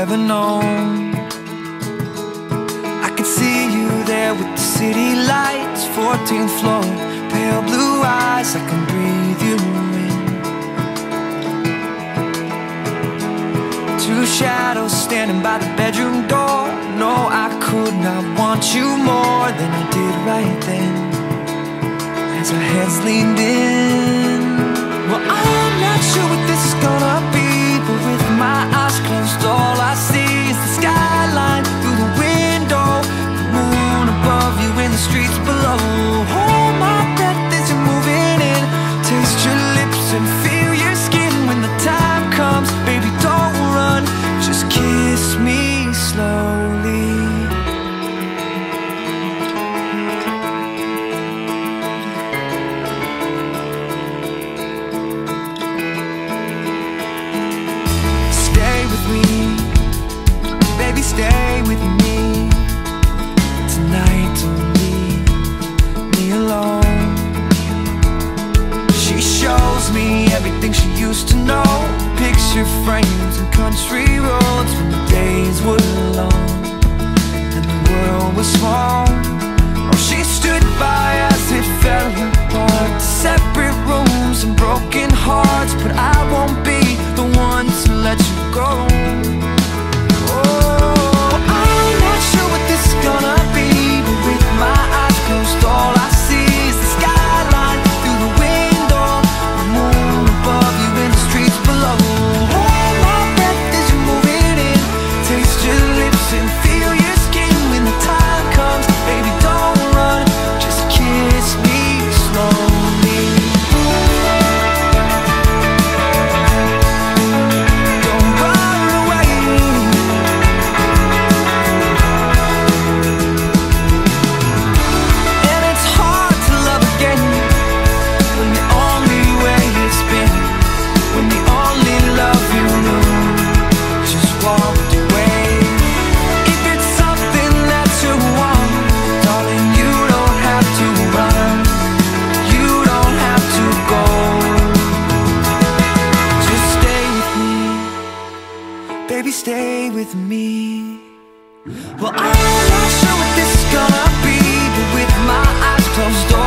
ever known. I could see you there with the city lights, 14th floor, pale blue eyes, I can breathe you in. Two shadows standing by the bedroom door. No, I could not want you more than I did right then, as our heads leaned in. Well, I'm not sure what this is gonna be, but with my eyes closed, all I see is the skyline through the window, the moon above you and the streets below. Hold my breath as you're moving in, taste your lips and feel your skin. When the time comes, baby, don't run, just kiss me slowly. Baby, stay with me tonight, don't leave me alone. She shows me everything she used to know, picture frames and country roads when the days were long and the world was small. Oh, she stood by as it fell apart, separate rooms and broken hearts, but I won't be the one to let you go. All I see is the skyline through the window, the moon above you and the streets below. Hold my breath as you're moving in, taste your lips and feel your skin. When the time comes, baby, don't run, just kiss me slowly. Don't run away. Baby, stay with me. Well, I'm not sure what this is gonna be, but with my eyes closed,